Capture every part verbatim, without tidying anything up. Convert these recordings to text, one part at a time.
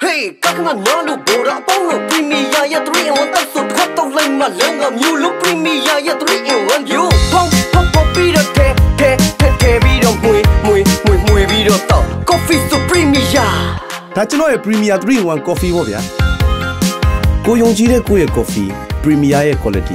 Hey, kakana nalu bora paulo premier ya three in one so thato like ma langa myu lo premier ya three in one you pom pom pom pi do te te te te bi do mui mui mui mui bi do to coffee so premier ဒါကျွန်တော်ရဲ့ Premier three in one coffee ပေါ့ဗျာကိုယုံကြည်တဲ့ကိုယ့်ရဲ့ coffee Premier ရဲ့ quality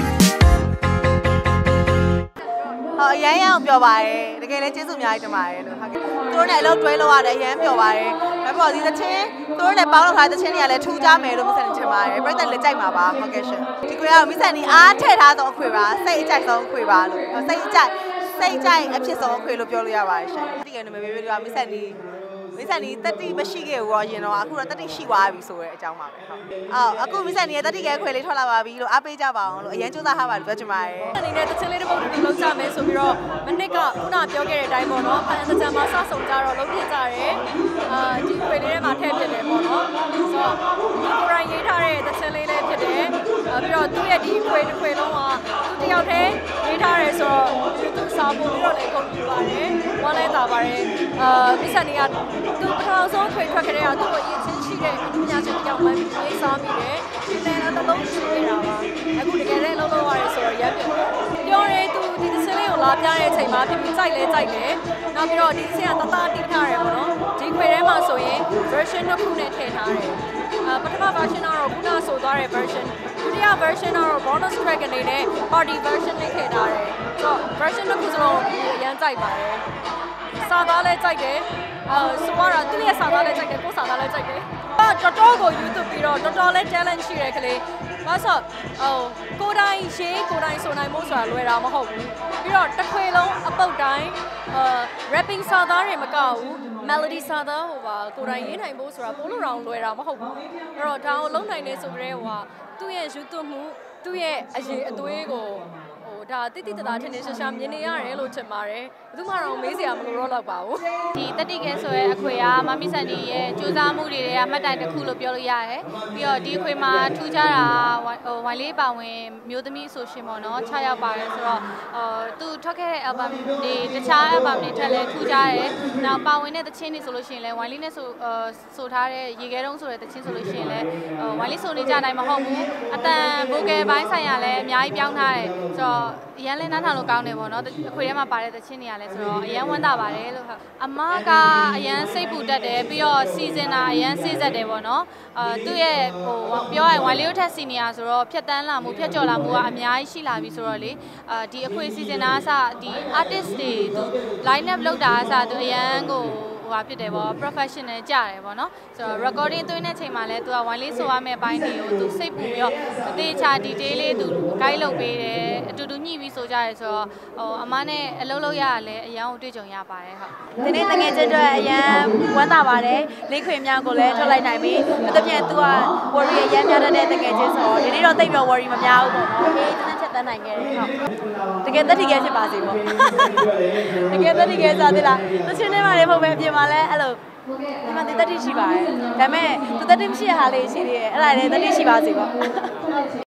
ဟောအရန်ရအောင်ပြောပါတယ်တကယ်လည်းကျေးဇူးအများကြီးတင်ပါတယ်လို့ဟုတ်ကဲ့သူတို့နဲ့အလုပ်တွဲလို့ရတယ်အရန်ပြောပါတယ်နောက်ပြီးတော့ဒီသချင်းသူတို့နဲ့ပေါင်းလို့ထားတဲ့သချင်းတွေကလည်းထူးခြားမယ်လို့မဆန်ထင်ပါတယ်ပြည့်တဲ့လည်းကြိုက်မှာပါဟုတ်ကဲ့ရှင်ဒီကွေကမိဆန်ဒီအားထည့်ထားသောအခွေပါစိတ်အကြိုက်ဆုံးအခွေပါလို့စိတ်အကြိုက်စိတ်ကြိုက်အဖြစ်ဆုံးအခွေလို့ပြောလို့ရပါတယ်ရှင်ဒီကနေ့မေမေတို့ကမိဆန်ဒီမိဆန်ဒီတက်တိမရှိခဲ့ဘူးရောရင်တော့အခုတော့တက်တိရှိသွားပြီဆိုတဲ့အကြောင်းပါပဲဟုတ်အော်အခုမိဆန်ဒီရဲ့တက်တိကဲခွေလေးထွက်လာပါပြီလို့အားပေးကြပါအောင်လို့အရင်စူးစမ်းထားပါလို့ပြောချင်ပါတယ်အနေနဲ့တချင်လေးတစ်ပုတ်တူလုံးကြမယ်ဆိုပြီးတော့မနစ်ကခုနပြောခဲ့တဲ့အတိုင်းပေါ့နော်ဖန်တကြံမှာစဆုံကြတော့လုံးပြကြတယ်အာဒီခွေလေးထဲမှာထည့်ဖြစ်တယ်ပေါ့နော်ဆိုတော့ကိုရိုင်းရေးထားတဲ့တချင်လေးလေးဖြစ်တယ်ပြီးတော့သူ့ရဲ့ဒီခွေတစ်ခွေလုံးကသူတယောက်တည်းရေးထားတယ်ဆိုတော့သူစာပို့ပြီးတော့လည်းကုန်ပြပါတယ်ဝမ်းလဲတာပါတယ်အာမိဆန်ဒီကသူပထမဆုံးခွေထွက်ခဲ့တဲ့ကသူ့ကိုအရင်ချင်းရှိတဲ့ပညာရှင်တယောက်မှရေးစားမိတယ်ဒီလည်းတော့တစ်လုံးရှိနေတာပါအခုတကယ်လည်းလုံးလုံးရတယ်ဆိုတော့ရပ်ပြောပြောရဲသူဒီသင်းလေးကိုလာပြတဲ့အချိန်မှာပြပြကြိုက်လဲကြိုက်တယ်နောက်ပြီးတော့ဒီသင်းကတသားတီးထားတယ်ပေါ့နော်ဒီခွေထဲမှာဆိုရင် version တစ်ခုနဲ့ထည့်ထားတယ်အာပထမ version ကတော့ခုနဆိုသွားတဲ့ version ဒုတိယ version ကတော့ bonus track အနေနဲ့ party version နဲ့ထည့်ထားတယ်ဆိုတော့ version တစ်ခုစလုံးကိုအရင်ကြိုက်ပါတယ်စာသားလဲကြိုက်တယ်အာဆိုတော့သူ့ရဲ့စာသားလဲကြိုက်တယ်ကိုယ်စာသားလဲကြိုက်တယ်အာတော်တော်ကို YouTube ပြီးတော့တော်တော်လဲ challenge ရှိတယ်ကလေးဘာဆိုဟိုကိုတိုင်းရေးကိုတိုင်းဆိုနိုင်မို့ဆိုတာလွယ်တာမဟုတ်ဘူးပြီးတော့တစ်ခွေလုံးအပုတ်တိုင်းအာ rapping စာသားတွေမကဘူး melody စာသားဟိုပါကိုတိုင်းရေးနိုင်ဖို့ဆိုတာပို့လို့တော့လွယ်တာမဟုတ်ဘူးအဲ့တော့ဒါကိုလုံးနိုင်နေဆိုကြတဲ့ဟိုဟာသူ့ရဲ့ YouTube မှုသူ့ရဲ့အရေးအသွေးကိုဒါတိတိတသားထင်ထင်ရှားရှားမြင်နေရတယ်လို့ထင်ပါတယ်ဘယ်သူမှတော့မေးစရာမလိုတော့တော့ပါဘူးဒီတတိကဲဆိုရဲအခွေကမမီဆန်ဒီရဲ့စူးစမ်းမှုတွေတွေကမှတ်တိုင်တစ်ခုလို့ပြောလို့ရတယ်ပြီးတော့ဒီအခွေမှာထူးခြားတာဟိုဝိုင်လေးပါဝင်မျိုးသမီးဆိုရှင်ပေါ့နော်ခြားရောက်ပါတယ်ဆိုတော့အော်သူထွက်ခဲ့တဲ့ album တွေတခြား album တွေထက်လည်းထူးခြားတယ်နောက်ပါဝင်တဲ့သချင်းတွေဆိုလို့ရှိရင်လည်းဝိုင်လေးနဲ့ဆိုဆိုထားတဲ့ရေခဲတုံးဆိုတဲ့သချင်းဆိုလို့ရှိရင်လည်းဝိုင်လေးဆိုနေကြနိုင်မဟုတ်ဘူးအတန် vocal ဘိုင်းဆိုင်ရာလည်းအများကြီးပြောင်းထားတယ်ဆိုတော့အရန်လဲနားထောင်လို့ကောင်းတယ်ပေါ့နော်အခွေထဲမှာပါတဲ့သချင်းတွေကလည်းဆိုတော့အရန်ဝမ်းသာပါတယ်လို့ဟုတ်အမကအရန်စိတ်ပူတတ်တယ်ပြီးတော့စီစဉ်တာအရန်စိစက်တယ်ပေါ့နော်အာသူ့ရဲ့ဟိုပြောရရင်ဝိုင်လေးတို့ထက်စီနီယာဆိုတော့ဖြတ်တန်းလာမှုဖြတ်ကျော်လာမှုကအများကြီးရှိလာပြီဆိုတော့လေအာဒီအခွေစီစဉ်တာအစဒီ artist တွေသူ line up လုပ်တာအစသူအရန်ကိုဟိုဟာဖြစ်တယ်ပေါ့ professional ကြတယ်ပေါ့နော်ဆိုတော့ recording သွင်းတဲ့ချိန်မှာလဲသူကဝိုင်လေးဆိုရမယ့်ဘိုင်းတွေကိုသူစိတ်ပူပြီးတော့အသေးချာ detail လေးသူ guide လုပ်ပေးတယ်အတူတူညှိပြီးဆိုကြရဲဆိုတော့ဟိုအမနဲ့အလုပ်လုပ်ရရလဲအရန်ကိုတွေ့ကြုံရပါတယ်ဟုတ်ဒီနေ့တကယ်ချင်းအတွက်အရန်ဝမ်းသာပါတယ်လေးခွေများကိုလည်းထွက်လိုက်နိုင်ပြီတကယ်သူက worry အရန်များတဲ့တကယ်ချင်းဆိုတော့ဒီနေ့တော့တိတ်ပြီး worry မများဘူးပေါ့နော်အေးတန်းချက်တန်းနိုင်ခဲ့တယ်ဟုတ်တကယ်တက်တိကဲဖြစ်ပါစေပေါ့တကယ်တက်တိကဲစားသေးလားသချင်းထဲမှာလည်းမဟုတ်ပဲပြင်မှာလည်းအဲ့လိုဒီမှာတက်တိရှိပါတယ်ဒါပေမဲ့သူတက်တိမရှိတဲ့ဟာလေးရှိသေးတယ်အဲ့ဒါလည်းတက်တိရှိပါစေပေါ့